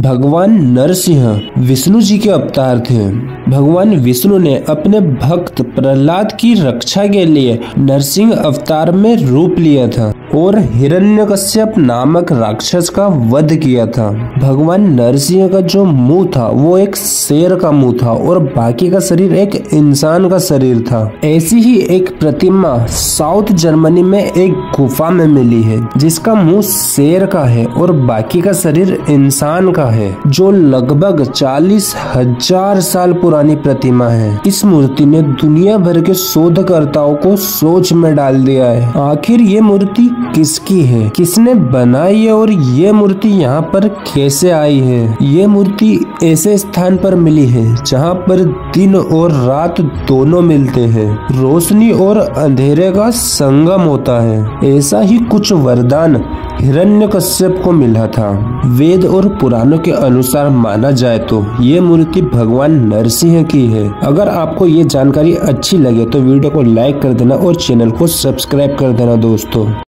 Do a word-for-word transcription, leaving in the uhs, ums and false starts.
भगवान नरसिंह विष्णु जी के अवतार थे। भगवान विष्णु ने अपने भक्त प्रहलाद की रक्षा के लिए नरसिंह अवतार में रूप लिया था और हिरण्यकश्यप नामक राक्षस का वध किया था। भगवान नरसिंह का जो मुंह था वो एक शेर का मुंह था और बाकी का शरीर एक इंसान का शरीर था। ऐसी ही एक प्रतिमा साउथ जर्मनी में एक गुफा में मिली है जिसका मुंह शेर का है और बाकी का शरीर इंसान का है, जो लगभग चालीस हजार साल पुरानी प्रतिमा है। इस मूर्ति ने दुनिया भर के शोधकर्ताओं को सोच में डाल दिया है। आखिर ये मूर्ति किसकी है, किसने बनाई है और ये मूर्ति यहाँ पर कैसे आई है। ये मूर्ति ऐसे स्थान पर मिली है जहाँ पर दिन और रात दोनों मिलते हैं, रोशनी और अंधेरे का संगम होता है। ऐसा ही कुछ वरदान हिरण्यकश्यप को मिला था। वेद और पुराणों के अनुसार माना जाए तो ये मूर्ति भगवान नरसिंह की है। अगर आपको ये जानकारी अच्छी लगे तो वीडियो को लाइक कर देना और चैनल को सब्सक्राइब कर देना दोस्तों।